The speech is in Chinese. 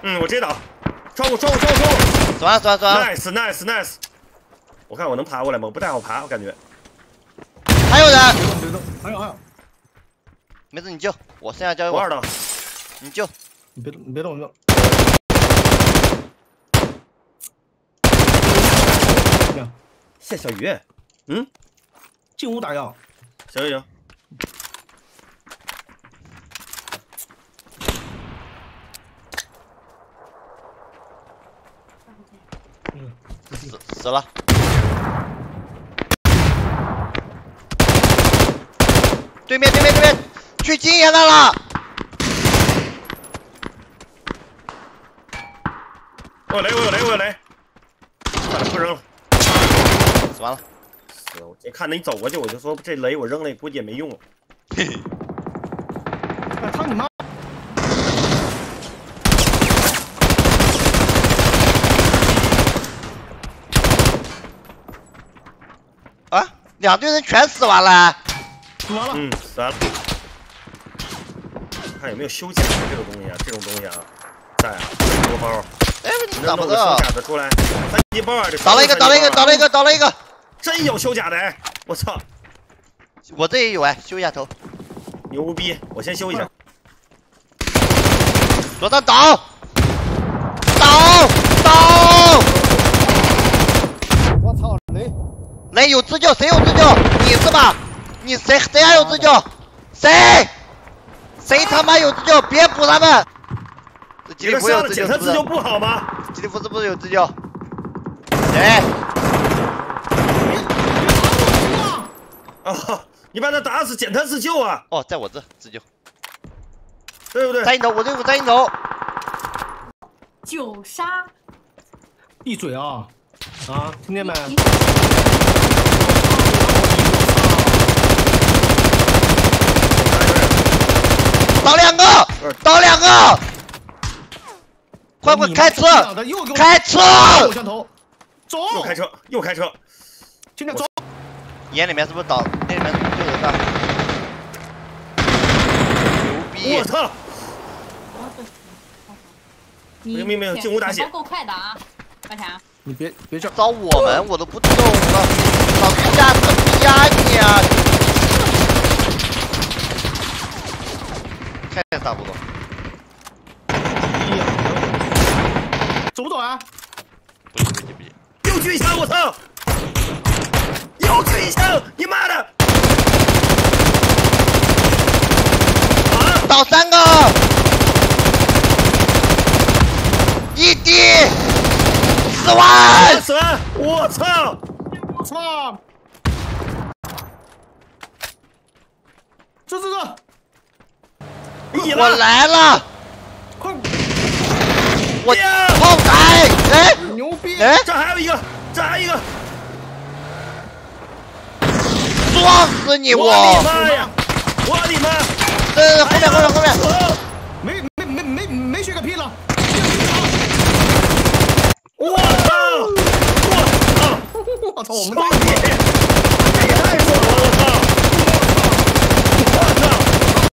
嗯，我直接倒，窗户。 转 nice。我看我能爬过来吗？不太好爬，我感觉。 还有人， 还有， 没事你救，我剩下交给我。 我2刀， 你救， 你别动。 谢小鱼，嗯， 进屋打药。 行。 死了。对面，去金岩那了。 我有雷，把它不扔了。 死完了。 我看着你走过去，我就说这雷我扔了，估计也没用。 嘿嘿。操你妈！ 啊，2队人全死完了。 死完了。 嗯，死完了。看有没有修甲这种东西啊？在啊，多包。 哎，你能弄个修甲的出来？3级包啊！ 倒了一个。 真有修甲的哎！我操！ 我这也有哎，修一下头。 牛逼！我先修一下。 左上倒！ 我操， 雷有自救，谁有自救？你是吧？你谁还有自救？谁他妈有自救？别补他们！这吉利福有自救， 检测自救不好吗？ 吉利福是不是有自救？谁？ 哦，你把他打死，检测自救啊！ 哦，在我这自救， 对不对？ 在你头，我这有在你头。 9杀！ 闭嘴啊！啊，听见没？ 倒两个！快开车！开车！ 走！ 又开车！ 今天走！ 眼里面是不是倒？那里面是不是就有人？牛逼！ 我操！没有，进屋打血。 够快的啊，大强。 你别这找我们，我都不动了。老子压怎么压你啊？开打不动。 走不走啊？ 不行。 又狙一枪，我操！又狙一枪，你妈的！啊！ 倒3个，1滴，4万！ 我操！ 这！ 我来了！ 快！ 我炮台！哎， 牛逼！ 哎， 这还有一个！ 撞死你！ 我的妈呀！我的妈！ 后面！ 没血个屁了！ 我操！ 我操！我们兄弟！